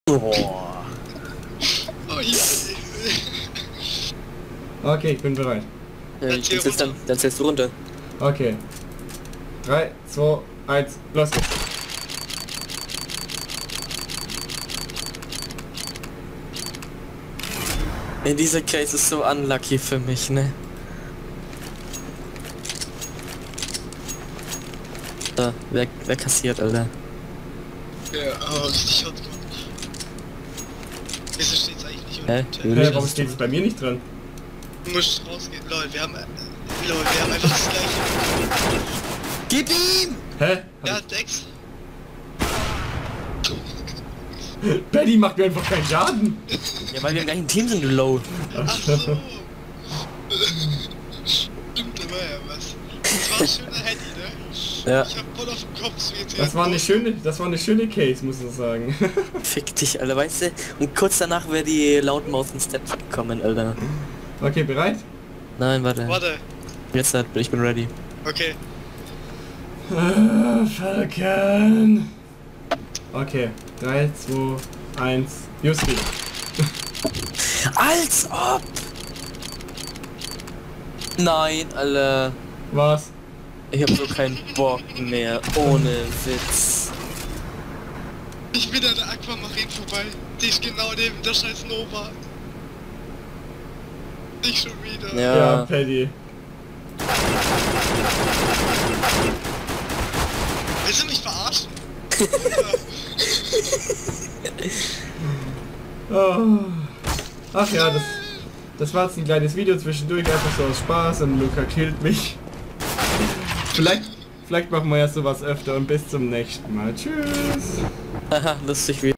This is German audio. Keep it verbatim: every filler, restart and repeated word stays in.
Boah. Oh je. Okay, ich bin bereit. Ja, Dann ich zähl zählst dann, dann zählst du runter. Okay. drei, zwei, eins, los geht's. In dieser Case ist so unlucky für mich, ne? Da, wer, wer kassiert, Alter? Ja, oh, richtig Shotgun. Wieso steht's eigentlich nicht Hä? unter? Wie? Hä, warum steht es bei mir nicht dran? Du musst rausgehen. Lol, wir haben... Lol, wir haben einfach das gleiche. Gib ihm! Hä? Ja, Dex. Paddy macht mir einfach keinen Schaden. Ja, weil wir im gleichen Team sind, du Low. Ach so. Stimmt, da war ja was. Das war ein schöner Handy, ne? Ja. Ich hab voll auf dem Kopf so jetzt. Das war eine schöne, das war eine schöne Case, muss ich sagen. Fick dich, Alter, weißt du? Und kurz danach wäre die Loudmouth ins Step gekommen, Alter. Okay, bereit? Nein, warte. Warte. Jetzt halt, ich bin ready. Okay. Ah, Falcon. Okay, drei, zwei, eins, Justi. Als ob! Nein, Alter. Was? Ich hab so keinen Bock mehr. Ohne Witz. Ich bin an der Aquamarine vorbei. Die ist genau neben der scheiß Nova. Nicht schon wieder. Ja. Ja, Paddy. Willst du mich verarschen? Oh. Ach ja, das, das war jetzt ein kleines Video zwischendurch, einfach so aus Spaß und Luca killt mich. Vielleicht, vielleicht machen wir ja sowas öfter und bis zum nächsten Mal. Tschüss. Haha, lustig wie.